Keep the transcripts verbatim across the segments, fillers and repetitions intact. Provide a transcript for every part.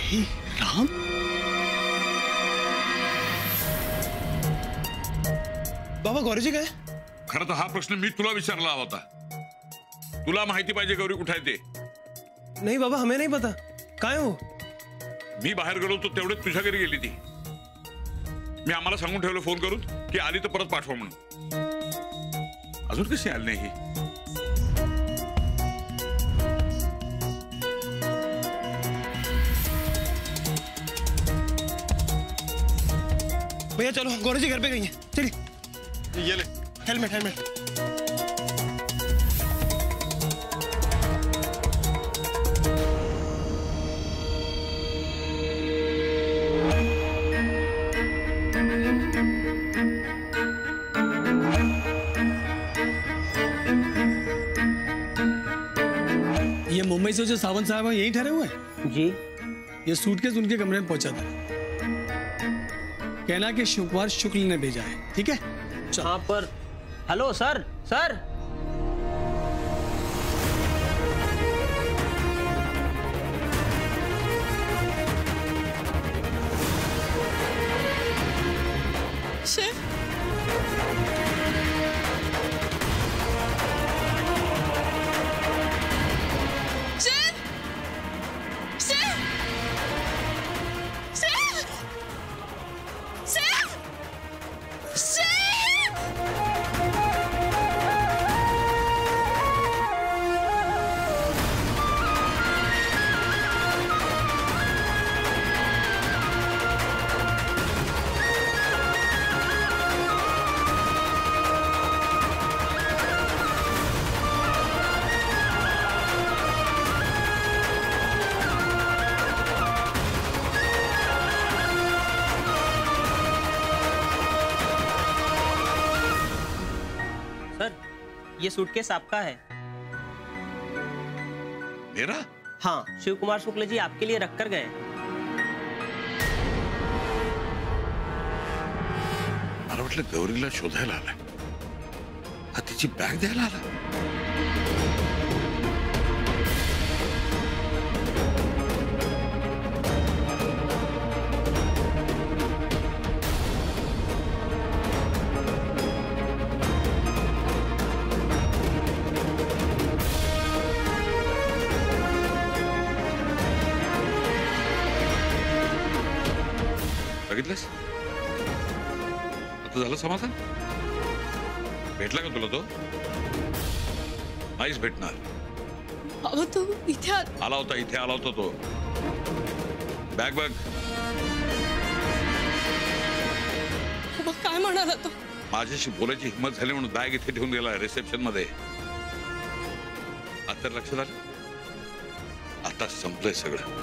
हे राम, बाबा गौरीजी काय? खरं तर हा प्रश्न मी तुला विचारला होता. तुला माहिती पाहिजे गौरी कुठे आहे ते. नहीं बाबा, हमें नहीं पता. काय हो? मी बाहेर गेलो तो तेवढेच तुझ्या घरी गेली ती. मी आम्हाला सांगून ठेवलं फोन करून की आली तर परत पाठवा म्हणून. अजून कशी आली नाही? भैया चलो, गौरी जी घर पे गई हैं. चलिए. ये ले हेलमेट हेलमेट. ये मुंबई से जो सावंत साहब है यहीं ठहरे हुए हैं? जी. ये सूटकेस उनके कमरे में पहुंचा था. कहना कि शिवकुमार शुक्ल ने भेजा है. ठीक है? हाँ पर हेलो सर. सर शेफ, ये सूटकेस आपका है. मेरा? हाँ, शिव कुमार शुक्ल जी आपके लिए रख कर गए. मला वाटलं गौरीला शोधायला आलाय. हा तिची बॅग द्यायला आला. बघितलंस? आता झालं समाधान? भेटला का तुला तो? नाहीच भेटणार. अहो तो इथे आला होता. इथे आला होता तो. बॅग बघ. काय म्हणाला तो? माझ्याशी बोलायची हिंमत झाली म्हणून बॅग इथे ठेवून गेला रिसेप्शन मध्ये. आता लक्षात आलं? आता संपलंय सगळं.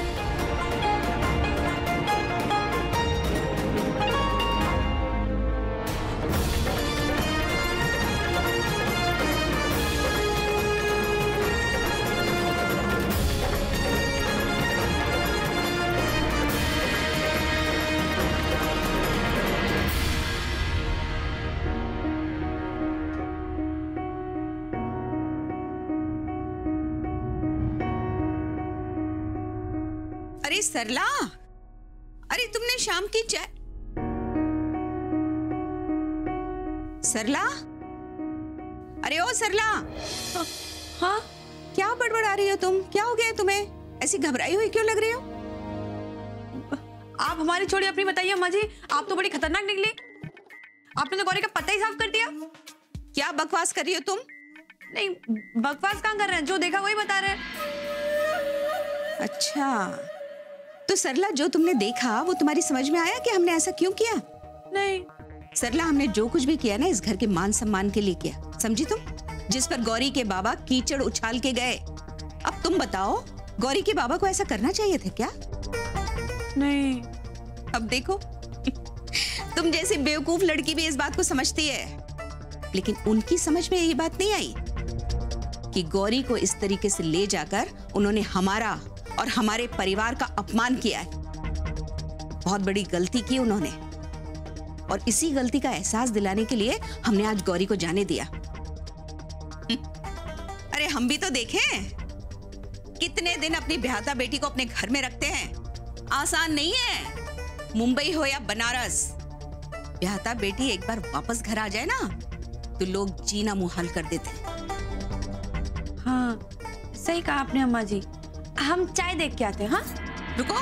अरे सरला, अरे तुमने शाम की चाय. सरला, अरे ओ सरला. हाँ, क्या बड़बड़ा रही हो तुम? क्या हो गया तुम्हें? ऐसी घबराई हुई क्यों लग रही हो? आप हमारी छोड़ी अपनी बताइए अम्मा जी. आप तो बड़ी खतरनाक निकली. आपने तो गौरी का पता ही साफ कर दिया. क्या बकवास कर रही हो तुम? नहीं, बकवास कहाँ कर रहे हैं? जो देखा वही बता रहे हैं. अच्छा, तो सरला जो तुमने देखा वो तुम्हारी समझ में आया कि हमने ऐसा क्यों किया? नहीं सरला, हमने जो कुछ भी किया ना इस घर के मान सम्मान के लिए किया. समझी तुम? जिस पर गौरी के बाबा कीचड़ उछाल के गए. अब तुम बताओ, गौरी के बाबा को ऐसा करना चाहिए था क्या? नहीं. अब देखो तुम जैसी बेवकूफ लड़की भी इस बात को समझती है, लेकिन उनकी समझ में ये बात नहीं आई कि गौरी को इस तरीके से ले जाकर उन्होंने हमारा और हमारे परिवार का अपमान किया है. बहुत बड़ी गलती की उन्होंने, और इसी गलती का एहसास दिलाने के लिए हमने आज गौरी को जाने दिया. अरे हम भी तो देखें कितने दिन अपनी ब्याहता बेटी को अपने घर में रखते हैं. आसान नहीं है। मुंबई हो या बनारस, ब्याहता बेटी एक बार वापस घर आ जाए ना तो लोग जीना मुहाल कर देते हैं। हाँ सही कहा आपने अम्मा जी, हम चाय देख के आते हैं। हाँ रुको,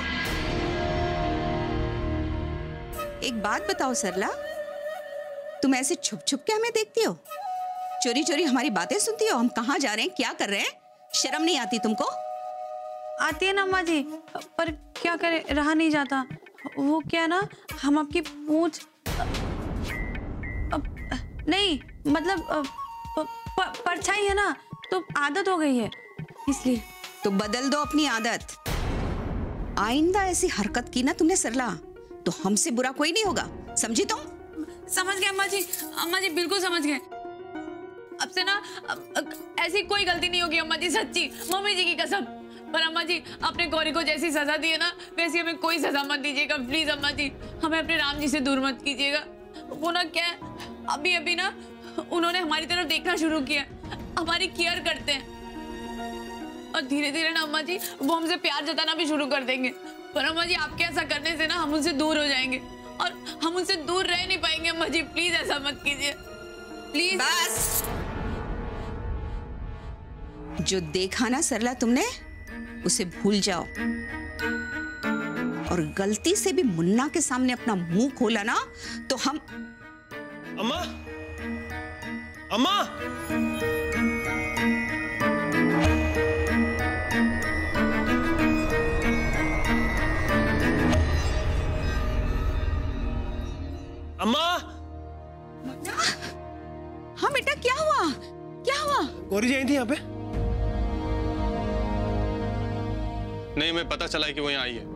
एक बात बताओ सरला, तुम ऐसे छुप छुप के हमें देखती हो, चोरी चोरी हमारी बातें सुनती हो, हम कहाँ जा रहे हैं, क्या कर रहे हैं? शर्म नहीं आती तुमको? आती है ना अम्मा जी, पर क्या करे, रहा नहीं जाता। वो क्या ना, हम आपकी पूंछ नहीं मतलब प, प, परछाई है ना, तो आदत हो गई है इसलिए। तो बदल दो अपनी आदत। आइंदा ऐसी हरकत की ना तुमने सरला तो हमसे बुरा कोई नहीं होगा, समझी तुम? समझ गए अम्मा जी, अम्मा जी बिल्कुल समझ गए। अब से ना ऐसी कोई गलती नहीं होगी अम्मा जी, सच्ची मम्मी जी की कसम। पर अम्मा जी आपने गौरी को जैसी सजा दी है ना, वैसी हमें कोई सजा मत दीजिएगा प्लीज अम्मा जी। हमें अपने राम जी से दूर मत कीजिएगा। वो ना क्या है, अभी अभी ना उन्होंने हमारी तरफ देखना शुरू किया, हमारी केयर करते हैं, और धीरे धीरे ना अम्मा जी वो हमसे प्यार जताना भी शुरू कर देंगे। पर अम्मा जी आपके ऐसा करने से ना हम उनसे दूर हो जाएंगे, और हम उनसे दूर रह नहीं पाएंगे। अम्मा जी प्लीज ऐसा मत कीजिए प्लीज। बस, जो देखा ना सरला तुमने उसे भूल जाओ, और गलती से भी मुन्ना के सामने अपना मुंह खोला ना तो हम। अम्मा, अम्मा, अम्मा। हाँ बेटा, क्या हुआ, क्या हुआ? गौरी जी आई थी यहाँ पे? नहीं, मैं पता चला है कि वो यहाँ आई है।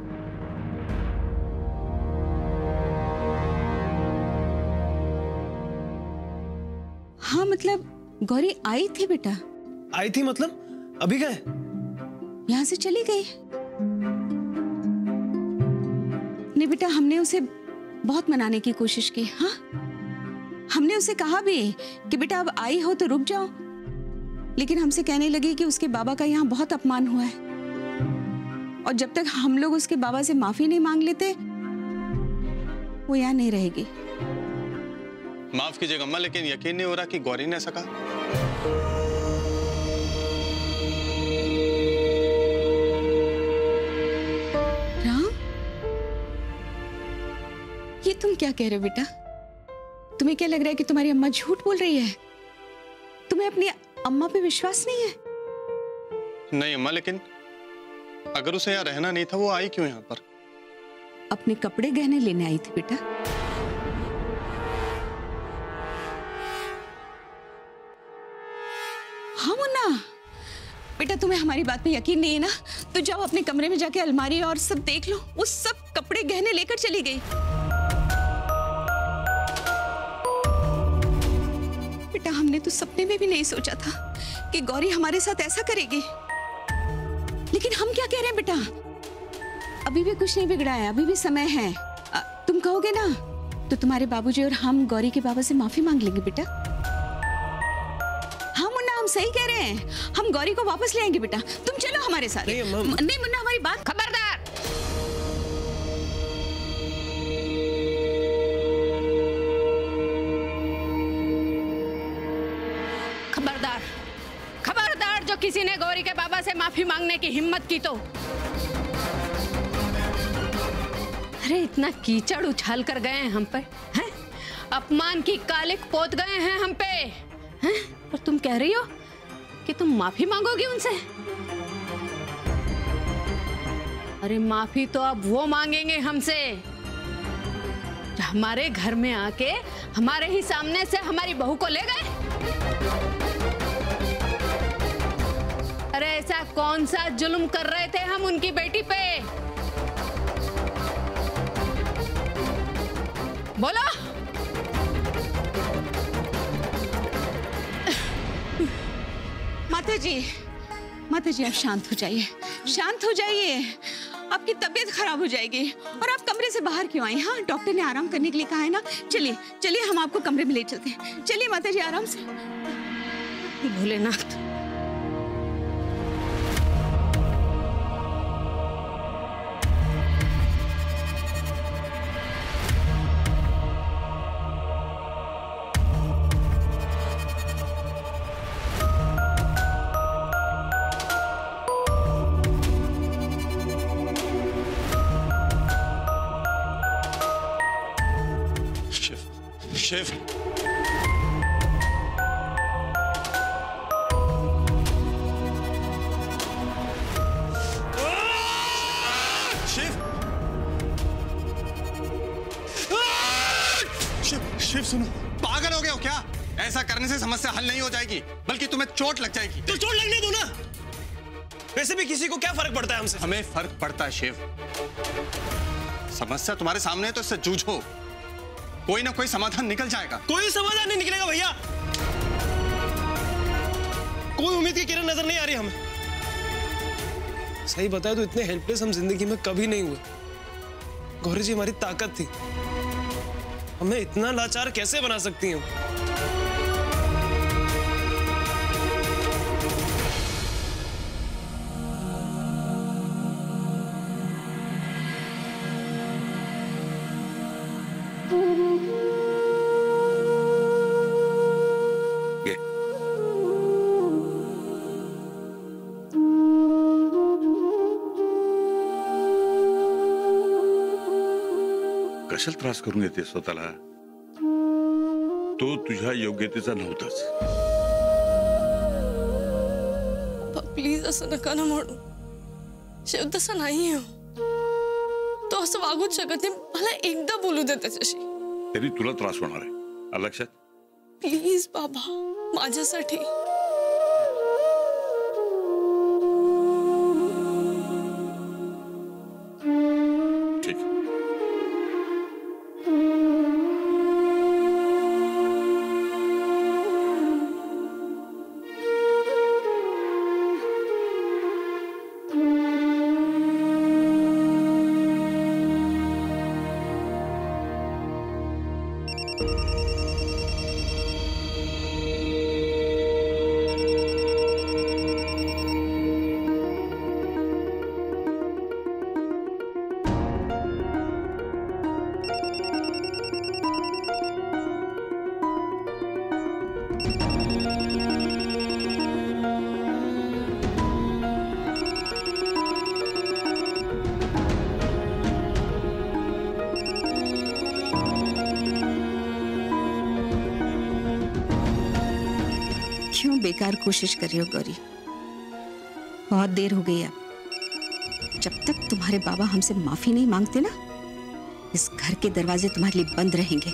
हाँ मतलब गौरी आई थी बेटा? आई थी मतलब अभी गए? यहाँ से चली गई? नहीं बेटा, हमने उसे बहुत मनाने की कोशिश की। हाँ, हमने उसे कहा भी कि बेटा अब आई हो तो रुक जाओ, लेकिन हमसे कहने लगी कि उसके बाबा का यहाँ बहुत अपमान हुआ है, और जब तक हम लोग उसके बाबा से माफी नहीं मांग लेते वो यहाँ नहीं रहेगी। माफ कीजिएगा अम्मा, लेकिन यकीन नहीं हो रहा कि गौरी ने ऐसा कहा। राम, ये तुम क्या कह रहे हो बेटा? तुम्हें क्या लग रहा है कि तुम्हारी अम्मा झूठ बोल रही है? तुम्हें अपनी अम्मा पे विश्वास नहीं है? नहीं अम्मा, लेकिन अगर उसे यहाँ रहना नहीं था वो आई क्यों यहाँ पर? अपने कपड़े गहने लेने आई थी बेटा। हाँ मुन्ना बेटा, तुम्हें हमारी बात पे यकीन नहीं है ना, तो जाओ अपने कमरे में जाके अलमारी और सब देख लो। वो सब कपड़े गहने लेकर चली गई। बेटा, हमने तो सपने में भी नहीं सोचा था कि गौरी हमारे साथ ऐसा करेगी, लेकिन हम क्या कह रहे हैं बेटा, अभी भी कुछ नहीं बिगड़ा है, अभी भी समय है। आ, तुम कहोगे ना तो तुम्हारे बाबूजी और हम गौरी के बाबा से माफी मांग लेंगे बेटा। हाँ मुन्ना, हम सही कह रहे हैं, हम गौरी को वापस ले आएंगे बेटा, तुम चलो हमारे साथ। नहीं, नहीं मुन्ना, हमारी बात। खबरदार, खबरदार, खबरदार, जो किसी ने गौरी के बाबा से माफी मांगने की हिम्मत की तो। अरे इतना कीचड़ उछाल कर गए हैं हम पे, हैं? अपमान की कालिक पोत गए हैं हम पे, हैं? और तुम कह रही हो कि तुम माफी मांगोगी उनसे? अरे माफी तो अब वो मांगेंगे हमसे जो हमारे घर में आके हमारे ही सामने से हमारी बहू को ले गए। अरे ऐसा कौन सा जुल्म कर रहे थे हम उनकी बेटी पे? बोलो। माता जी, माता जी आप शांत हो जाइए, शांत हो जाइए, आपकी तबीयत खराब हो जाएगी। और आप कमरे से बाहर क्यों आई? हाँ, डॉक्टर ने आराम करने के लिए कहा है ना। चलिए चलिए, हम आपको कमरे में ले चलते हैं। चलिए माता जी, आराम से। भोलेनाथ, शिव, शिव, शिव, शिव सुनो, पागल हो गए हो क्या? ऐसा करने से समस्या हल नहीं हो जाएगी, बल्कि तुम्हें चोट लग जाएगी। तो चोट लगने दो ना। वैसे भी किसी को क्या फर्क पड़ता है हमसे? हमें फर्क पड़ता है शिव। समस्या तुम्हारे सामने है तो इससे जूझो, कोई ना कोई समाधान निकल जाएगा। कोई समाधान नहीं निकलेगा भैया, कोई उम्मीद की किरण नजर नहीं आ रही हमें। सही बताए तो इतने हेल्पलेस हम जिंदगी में कभी नहीं हुए। गौरी जी हमारी ताकत थी, हमें इतना लाचार कैसे बना सकती हैं? ये कशाला त्रास करून घेते स्वतःला? तो तुझ्या योग्यतेचा नव्हताच. प्लीज असं नका ना म्हणू. शिव तसा नाहीये. तो असं वागूच शकत नाही. मला एकदा बोलू दे त्याच्याशी. तरी तुला त्रास होणार आहे, आलं लक्षात? प्लीज बाबा, माझ्यासाठी. ठीक. क्यों बेकार कोशिश कर रही हो गौरी? बहुत देर हो गई अब। जब तक तुम्हारे बाबा हमसे माफी नहीं मांगते ना, इस घर के दरवाजे तुम्हारे लिए बंद रहेंगे।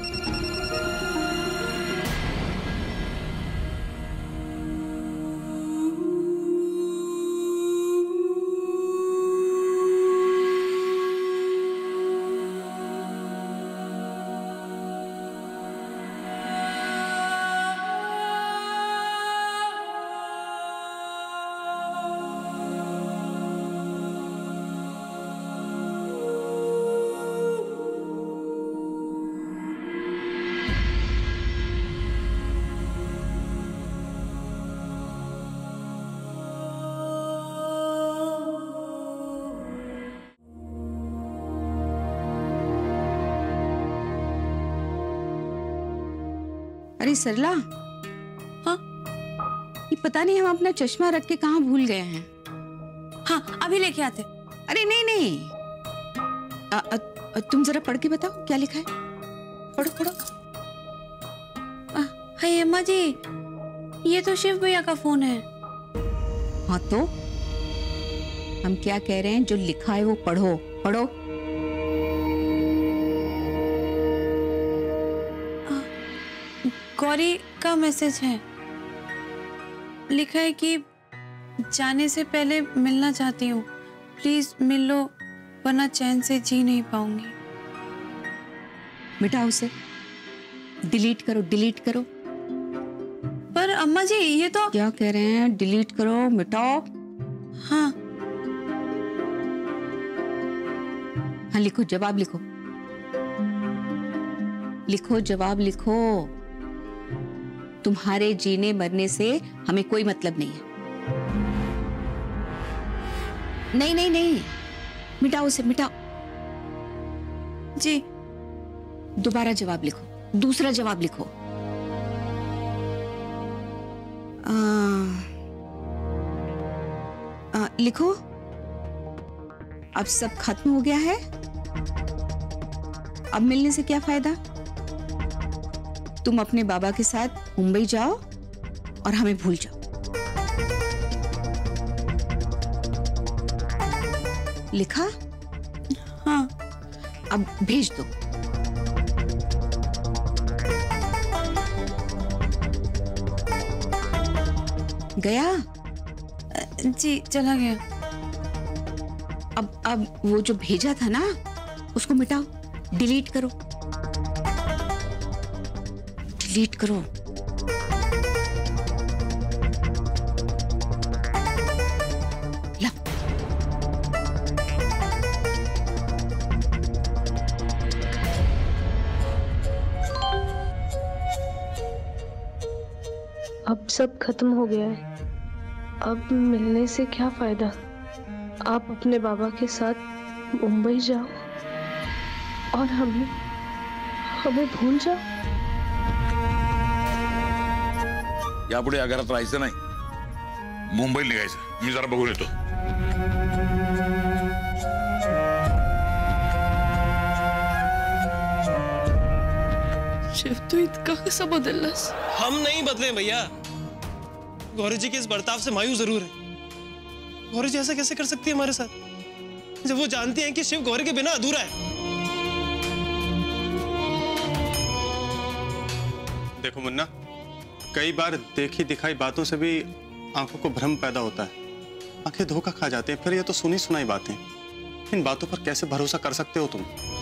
अरे सरला, हाँ ये पता नहीं हम अपना चश्मा रख के कहाँ भूल गए हैं। हाँ अभी लेके आते। अरे नहीं नहीं, आ, आ, आ, तुम जरा पढ़ के बताओ क्या लिखा है। पढ़ो पढ़ो। हाय अम्मा जी, ये तो शिव भैया का फोन है। हाँ तो हम क्या कह रहे हैं, जो लिखा है वो पढ़ो पढ़ो। गौरी का मैसेज है, लिखा है कि जाने से पहले मिलना चाहती हूँ, प्लीज मिल लो वरना चैन से जी नहीं पाऊंगी। मिटाओ उसे, डिलीट करो डिलीट करो। पर अम्मा जी ये तो क्या कह रहे हैं, डिलीट करो मिटाओ। हाँ हाँ लिखो, जवाब लिखो, लिखो जवाब लिखो। तुम्हारे जीने मरने से हमें कोई मतलब नहीं है। नहीं नहीं नहीं, मिटाओ उसे मिटाओ। जी दोबारा जवाब लिखो, दूसरा जवाब लिखो। आ, आ, लिखो, अब सब खत्म हो गया है, अब मिलने से क्या फायदा। तुम अपने बाबा के साथ मुंबई जाओ और हमें भूल जाओ। लिखा? हाँ, अब भेज दो। गया? जी चला गया। अब अब वो जो भेजा था ना, उसको मिटाओ, डिलीट करो, डिलीट करो। ला। अब सब खत्म हो गया है। अब मिलने से क्या फायदा। आप अपने बाबा के साथ मुंबई जाओ और हमें हमें भूल जाओ। यापुढे या घरात राहायचं नाही, मुंबईला निघायचं। मी जरा बघून येतो। शिव तू इतका कसा बदललास? हम नहीं बदले भैया। गौरी जी के इस बर्ताव से मायूस जरूर है। गौरी जी ऐसा कैसे कर सकती है हमारे साथ, जब वो जानती हैं कि शिव गौरी के बिना अधूरा है। देखो मुन्ना, कई बार देखी दिखाई बातों से भी आंखों को भ्रम पैदा होता है, आंखें धोखा खा जाते हैं। फिर ये तो सुनी सुनाई बातें, इन बातों पर कैसे भरोसा कर सकते हो तुम?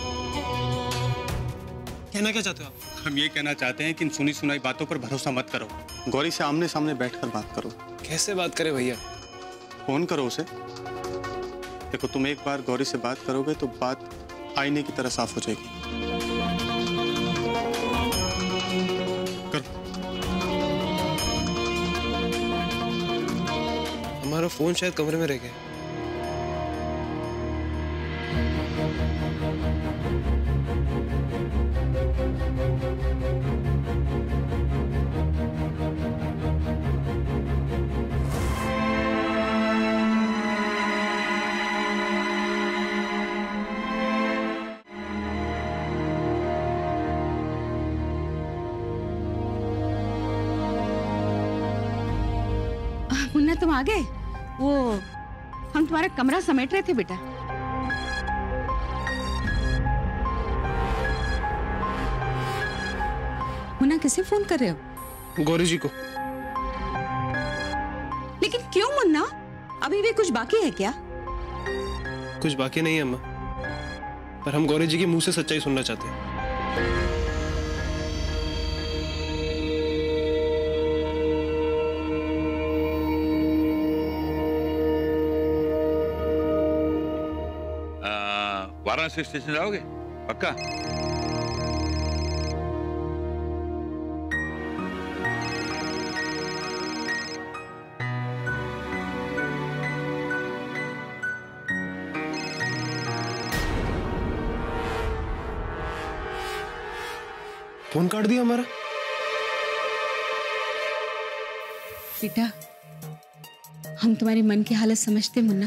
कहना क्या चाहते हो आप? हम ये कहना चाहते हैं कि इन सुनी सुनाई बातों पर भरोसा मत करो। गौरी से आमने सामने बैठकर बात करो। कैसे बात करें भैया? फोन करो उसे। देखो, तुम एक बार गौरी से बात करोगे तो बात आईने की तरह साफ हो जाएगी। करो। हमारा फोन शायद कमरे में रह गया। मुन्ना तुम आ गए? वो हम तुम्हारा कमरा समेट रहे थे बेटा। मुन्ना किसे फोन कर रहे हो? गौरी जी को। लेकिन क्यों मुन्ना, अभी भी कुछ बाकी है क्या? कुछ बाकी नहीं है अम्मा, पर हम गौरी जी के मुंह से सच्चाई सुनना चाहते हैं। वाराणसी स्टेशन जाओगे पक्का? फोन काट दिया हमारा। बेटा, हम तुम्हारे मन की हालत समझते मुन्ना,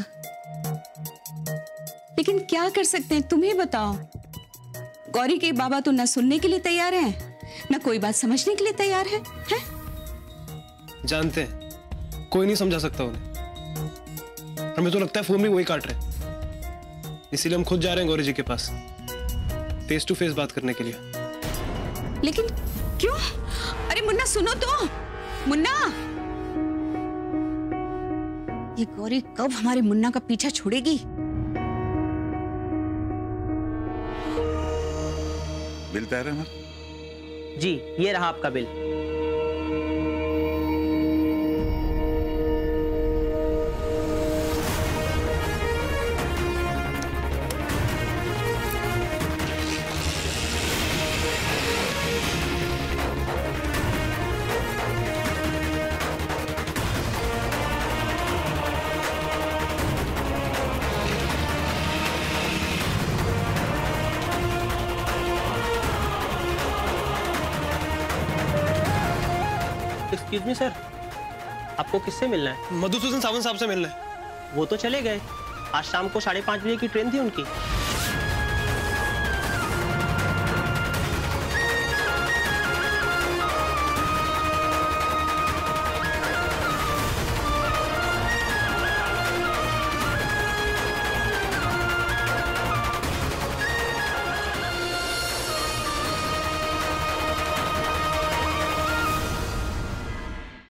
लेकिन क्या कर सकते हैं, तुम ही बताओ। गौरी के बाबा तो ना सुनने के लिए तैयार हैं, ना कोई बात समझने के लिए तैयार है, हैं? जानते हैं, कोई नहीं समझा सकता उन्हें। हमें तो लगता है फोन भी वही काट रहे, इसीलिए हम खुद जा रहे हैं गौरी जी के पास, फेस टू फेस बात करने के लिए। लेकिन क्यों? अरे मुन्ना सुनो तो, मुन्ना, ये गौरी कब हमारे मुन्ना का पीछा छोड़ेगी? बिल तैयार है हमारा? जी, ये रहा आपका बिल। एक्सक्यूज मी सर, आपको किससे मिलना है? मधुसूदन सावंत साहब से मिलना है। वो तो चले गए, आज शाम को साढ़े पाँच बजे की ट्रेन थी उनकी।